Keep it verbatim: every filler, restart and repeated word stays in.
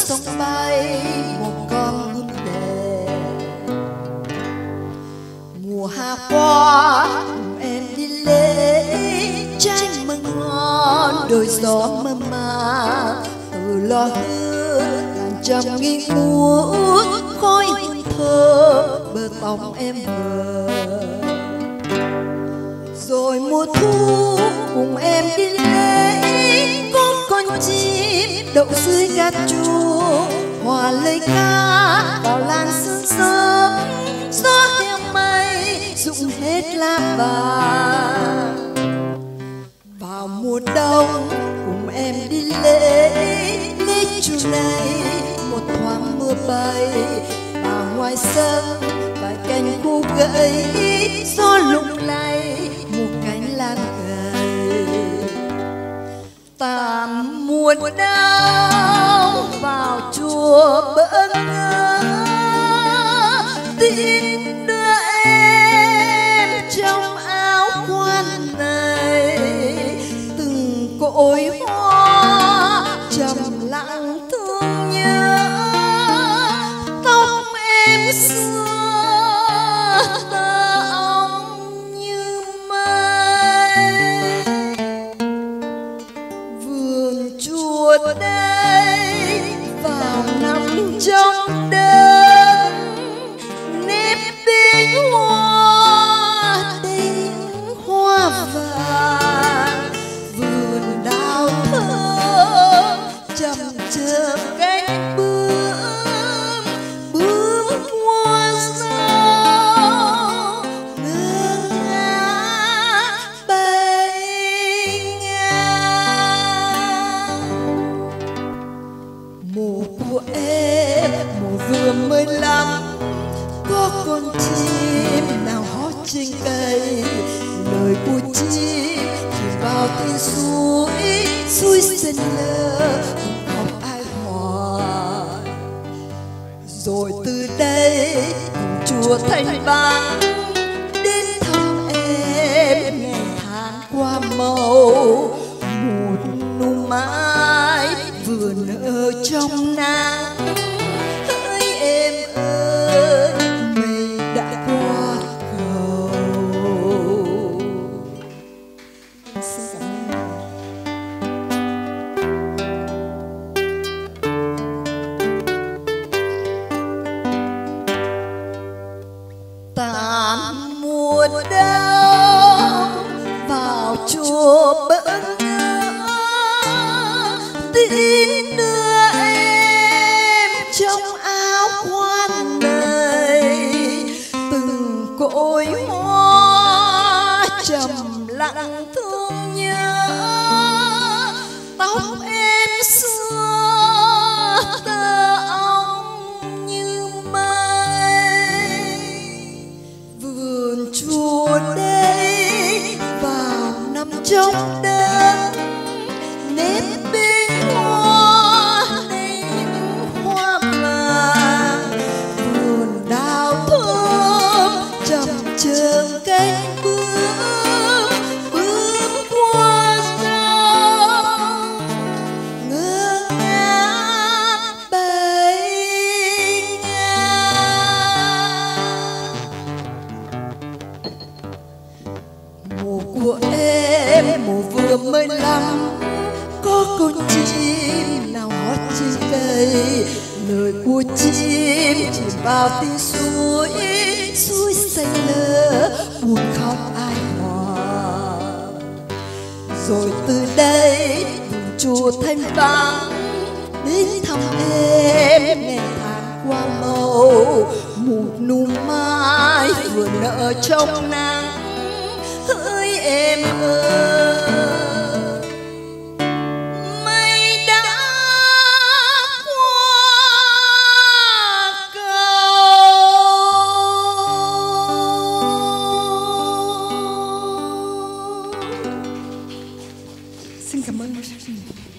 sông bay một con bướm đẹp. Mùa hạ qua cùng em đi lễ trái măng ngon đôi gió mơ màng từ lò hương đàn trầm nghi ngút khói hương thơm bờ tóc em mờ. Rồi mùa thu cùng em đi lễ có con chim đậu dưới gác chuông hòa lời ca vào làn sương sớm. Gió theo mây rụng hết lá vàng. Vào mùa đông cùng em đi lễ lễ chùa này một thoáng mưa bay vào ngoài sân vài cành khô gãy gió lung lay một cánh lan gầy. Tàn mùa đông vào chùa bỡ ngỡ tin đưa em trong áo quan này từng cội hoa trầm lặng thương nhớ. Tóc em xưa tơ óng như mây vườn chùa đây vào nằm trong đất nếp binh hoa tình hoa vàng vườn đào thơm chầm chờm cánh bướm bướm hoa rau ngơ ngác bay ngang. Mùa của em mùa vừa mới lắm có con chim nào hót trên cây lời của chim chìm vào tiếng suối suối xanh lơ không ai hỏi. Rồi từ đây chùa Thanh Vắng đến thăm em ngày tháng qua màu một nụ mai vừa nở trong nắng. Hỡi em ơi mây đã qua cầu. Xin cảm ơn. Tàn mùa đông vào chùa bỡ ngỡ tin đưa em trong áo quan này từng cội hoa trầm lặng thương nhớ. Tóc em xưa tơ óng như mây vườn chùa đây vào nằm trong đất nếp binh hoa tình hoa vàng vườn đào thơm chầm chờm cánh bướm bướm hoa rau ngơ ngác bay ngang. Mùa của em mùa vừa mới lắm có con chim nào hót trên cây lời của chim chìm vào tiếng suối suối xanh lơ buồn khóc ai hỏi. Rồi từ đây chùa Thanh Vắng đến thăm em ngày tháng qua màu một nụ mai vừa nở trong nắng. Hỡi em ơi mây đã qua cầu. Xin cảm ơn.